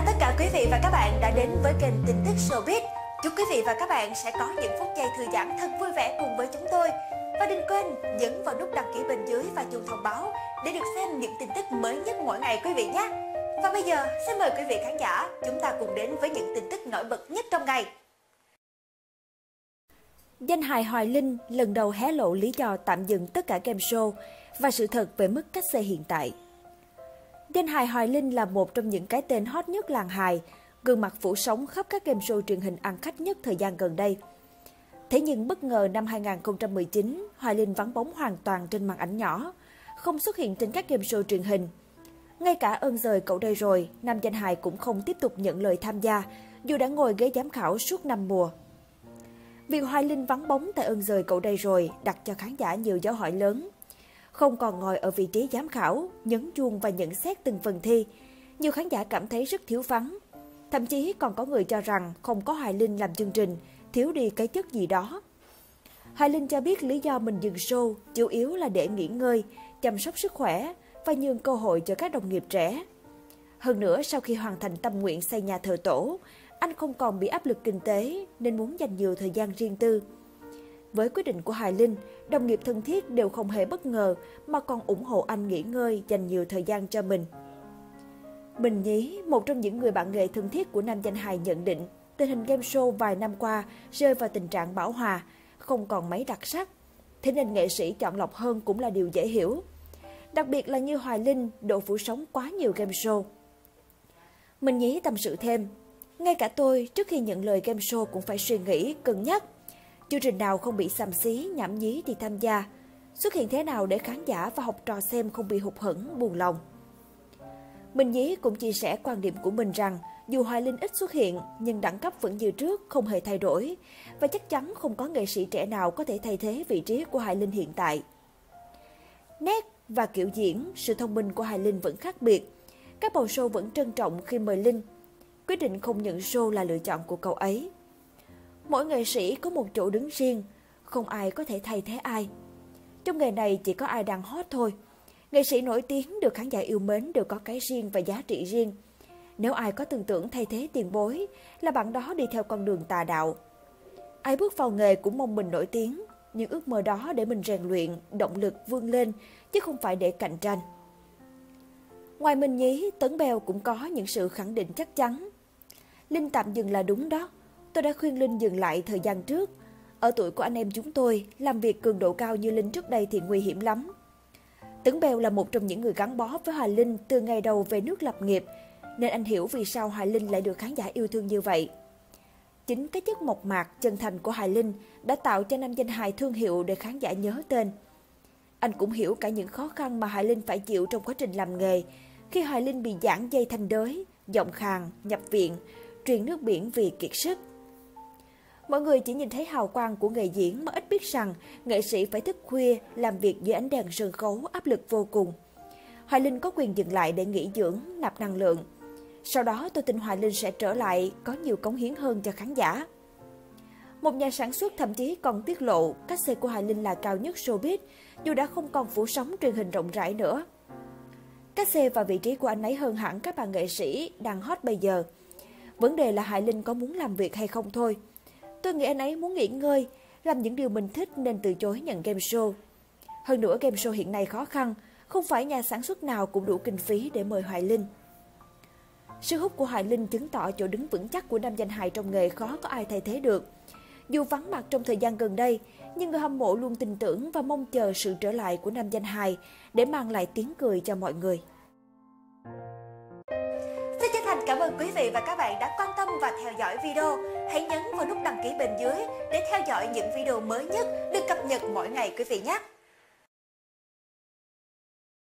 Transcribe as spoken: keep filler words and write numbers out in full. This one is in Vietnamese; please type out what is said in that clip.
chào tất cả quý vị và các bạn đã đến với kênh tin tức Showbiz. Chúc quý vị và các bạn sẽ có những phút giây thư giãn thật vui vẻ cùng với chúng tôi. Và đừng quên nhấn vào nút đăng ký bên dưới và chuông thông báo để được xem những tin tức mới nhất mỗi ngày quý vị nhé. Và bây giờ xin mời quý vị khán giả chúng ta cùng đến với những tin tức nổi bật nhất trong ngày. Danh hài Hoài Linh lần đầu hé lộ lý do tạm dừng tất cả game show và sự thật về mức cách xê hiện tại. Danh hài Hoài Linh là một trong những cái tên hot nhất làng hài, gương mặt phủ sóng khắp các game show truyền hình ăn khách nhất thời gian gần đây. Thế nhưng bất ngờ năm hai nghìn không trăm mười chín, Hoài Linh vắng bóng hoàn toàn trên màn ảnh nhỏ, không xuất hiện trên các game show truyền hình. Ngay cả Ơn Giời Cậu Đây Rồi, nam danh hài cũng không tiếp tục nhận lời tham gia, dù đã ngồi ghế giám khảo suốt năm mùa. Việc Hoài Linh vắng bóng tại Ơn Giời Cậu Đây Rồi đặt cho khán giả nhiều dấu hỏi lớn. Không còn ngồi ở vị trí giám khảo, nhấn chuông và nhận xét từng phần thi, nhiều khán giả cảm thấy rất thiếu vắng. Thậm chí còn có người cho rằng không có Hoài Linh làm chương trình, thiếu đi cái chất gì đó. Hoài Linh cho biết lý do mình dừng show chủ yếu là để nghỉ ngơi, chăm sóc sức khỏe và nhường cơ hội cho các đồng nghiệp trẻ. Hơn nữa, sau khi hoàn thành tâm nguyện xây nhà thờ tổ, anh không còn bị áp lực kinh tế nên muốn dành nhiều thời gian riêng tư. Với quyết định của Hoài Linh, đồng nghiệp thân thiết đều không hề bất ngờ mà còn ủng hộ anh nghỉ ngơi, dành nhiều thời gian cho mình. Mình Nhí, một trong những người bạn nghề thân thiết của nam danh hài nhận định tình hình game show vài năm qua rơi vào tình trạng bão hòa, không còn mấy đặc sắc. Thế nên nghệ sĩ chọn lọc hơn cũng là điều dễ hiểu. Đặc biệt là như Hoài Linh, độ phủ sóng quá nhiều game show. Mình Nhí tâm sự thêm, ngay cả tôi trước khi nhận lời game show cũng phải suy nghĩ, cân nhắc. Chương trình nào không bị xàm xí, nhảm nhí thì tham gia. Xuất hiện thế nào để khán giả và học trò xem không bị hụt hẫng, buồn lòng. Mình Nhí cũng chia sẻ quan điểm của mình rằng dù Hoài Linh ít xuất hiện nhưng đẳng cấp vẫn như trước, không hề thay đổi. Và chắc chắn không có nghệ sĩ trẻ nào có thể thay thế vị trí của Hoài Linh hiện tại. Nét và kiểu diễn, sự thông minh của Hoài Linh vẫn khác biệt. Các bầu show vẫn trân trọng khi mời Linh. Quyết định không nhận show là lựa chọn của cậu ấy. Mỗi nghệ sĩ có một chỗ đứng riêng, không ai có thể thay thế ai. Trong nghề này chỉ có ai đang hot thôi. Nghệ sĩ nổi tiếng được khán giả yêu mến đều có cái riêng và giá trị riêng. Nếu ai có tư tưởng thay thế tiền bối, là bạn đó đi theo con đường tà đạo. Ai bước vào nghề cũng mong mình nổi tiếng, nhưng ước mơ đó để mình rèn luyện, động lực vươn lên, chứ không phải để cạnh tranh. Ngoài Mình Nhí, Tấn Bell cũng có những sự khẳng định chắc chắn. Linh tạm dừng là đúng đó. Tôi đã khuyên Linh dừng lại thời gian trước. Ở tuổi của anh em chúng tôi, làm việc cường độ cao như Linh trước đây thì nguy hiểm lắm. Tấn Bell là một trong những người gắn bó với Hoài Linh từ ngày đầu về nước lập nghiệp, nên anh hiểu vì sao Hoài Linh lại được khán giả yêu thương như vậy. Chính cái chất mộc mạc, chân thành của Hoài Linh đã tạo cho nam danh hài thương hiệu để khán giả nhớ tên. Anh cũng hiểu cả những khó khăn mà Hoài Linh phải chịu trong quá trình làm nghề, khi Hoài Linh bị giãn dây thanh đới, giọng khàn, nhập viện, truyền nước biển vì kiệt sức. Mọi người chỉ nhìn thấy hào quang của nghề diễn mà ít biết rằng nghệ sĩ phải thức khuya, làm việc dưới ánh đèn sân khấu áp lực vô cùng. Hoài Linh có quyền dừng lại để nghỉ dưỡng, nạp năng lượng. Sau đó tôi tin Hoài Linh sẽ trở lại có nhiều cống hiến hơn cho khán giả. Một nhà sản xuất thậm chí còn tiết lộ cách xê của Hoài Linh là cao nhất showbiz, dù đã không còn phủ sóng truyền hình rộng rãi nữa. Cách xê và vị trí của anh ấy hơn hẳn các bạn nghệ sĩ đang hot bây giờ. Vấn đề là Hoài Linh có muốn làm việc hay không thôi. Tôi nghĩ anh ấy muốn nghỉ ngơi, làm những điều mình thích nên từ chối nhận game show. Hơn nữa game show hiện nay khó khăn, không phải nhà sản xuất nào cũng đủ kinh phí để mời Hoài Linh. Sự hút của Hoài Linh chứng tỏ chỗ đứng vững chắc của nam danh hài trong nghề khó có ai thay thế được. Dù vắng mặt trong thời gian gần đây, nhưng người hâm mộ luôn tin tưởng và mong chờ sự trở lại của nam danh hài để mang lại tiếng cười cho mọi người. Xin chân thành cảm ơn quý vị và các bạn đã quan tâm và theo dõi video. Hãy nhấn vào nút đăng ký bên dưới để theo dõi những video mới nhất được cập nhật mỗi ngày quý vị nhé.